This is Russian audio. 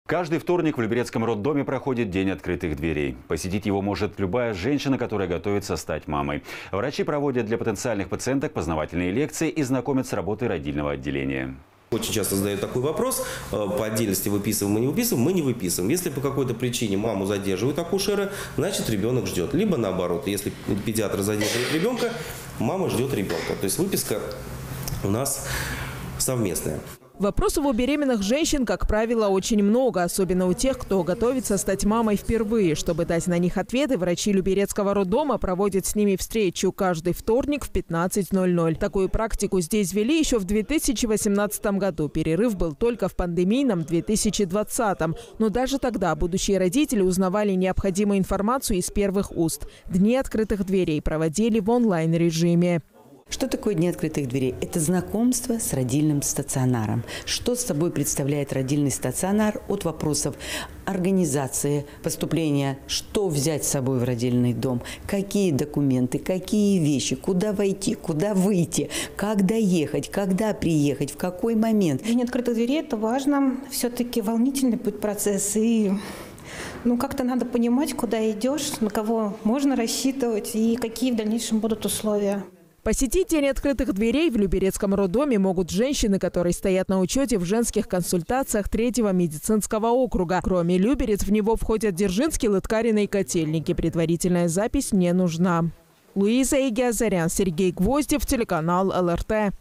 Каждый вторник в Люберецком роддоме проходит День открытых дверей. Посетить его может любая женщина, которая готовится стать мамой. Врачи проводят для потенциальных пациенток познавательные лекции и знакомят с работой родильного отделения. Очень часто задают такой вопрос, по отдельности выписываем мы не выписываем, мы не выписываем. Если по какой-то причине маму задерживают акушеры, значит ребенок ждет. Либо наоборот, если педиатр задерживает ребенка, мама ждет ребенка. То есть выписка у нас совместная. Вопросов у беременных женщин, как правило, очень много, особенно у тех, кто готовится стать мамой впервые. Чтобы дать на них ответы, врачи Люберецкого роддома проводят с ними встречу каждый вторник в 15:00. Такую практику здесь ввели еще в 2018 году. Перерыв был только в пандемийном 2020. Но даже тогда будущие родители узнавали необходимую информацию из первых уст. Дни открытых дверей проводили в онлайн-режиме. Что такое Дни открытых дверей? Это знакомство с родильным стационаром. Что собой представляет родильный стационар от вопросов организации поступления, что взять с собой в родильный дом, какие документы, какие вещи, куда войти, куда выйти, как доехать, когда приехать, в какой момент. День открытых дверей – это важно. Все-таки волнительный будет процесс и... как-то надо понимать, куда идешь, на кого можно рассчитывать и какие в дальнейшем будут условия. Посетить День открытых дверей в Люберецком роддоме могут женщины, которые стоят на учете в женских консультациях 3-го медицинского округа. Кроме Люберец, в него входят Дзержинский, Лыткарино и Котельники. Предварительная запись не нужна. Луиза Игиазарян, Сергей Гвоздев, телеканал ЛРТ.